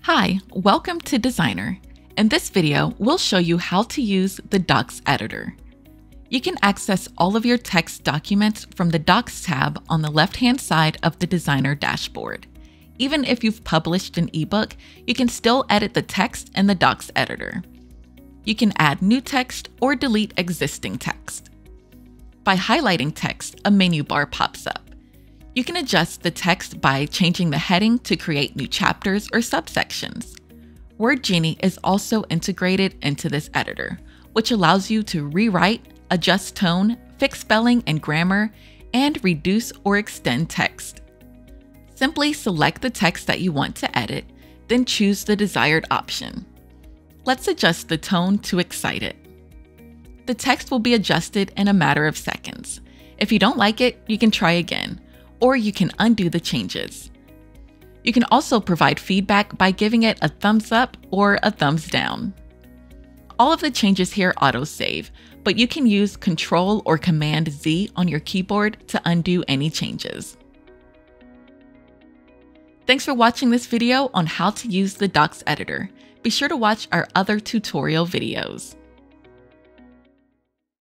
Hi, welcome to Designer. In this video, we'll show you how to use the Docs Editor. You can access all of your text documents from the Docs tab on the left-hand side of the Designer dashboard. Even if you've published an ebook, you can still edit the text in the Docs Editor. You can add new text or delete existing text. By highlighting text, a menu bar pops up. You can adjust the text by changing the heading to create new chapters or subsections. WordGenie is also integrated into this editor, which allows you to rewrite, adjust tone, fix spelling and grammar, and reduce or extend text. Simply select the text that you want to edit, then choose the desired option. Let's adjust the tone to excited. The text will be adjusted in a matter of seconds. If you don't like it, you can try again, or you can undo the changes. You can also provide feedback by giving it a thumbs up or a thumbs down. All of the changes here auto-save, but you can use Ctrl or Command Z on your keyboard to undo any changes. Thanks for watching this video on how to use the Docs Editor. Be sure to watch our other tutorial videos.